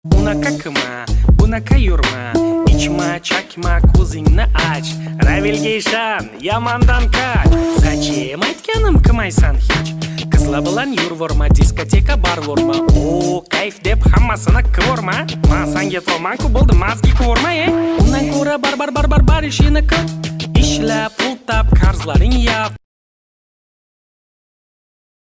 Unaqa qilma, bunaqa yurma, ichma, chakma, ko'zingni ach, ravilga ishon, yomondan qoch. Zachем aytganim qilmaysan hech. Qizlar bilan yurvorma, diskoteka barvorma. O, kayf deb hammasini qivorma. Men senga to'lman-ku bo'ldi, mazgi qivorma, Undan ko'ra barbar ishini qil. Ishla, pul tap, qarzlaring yap.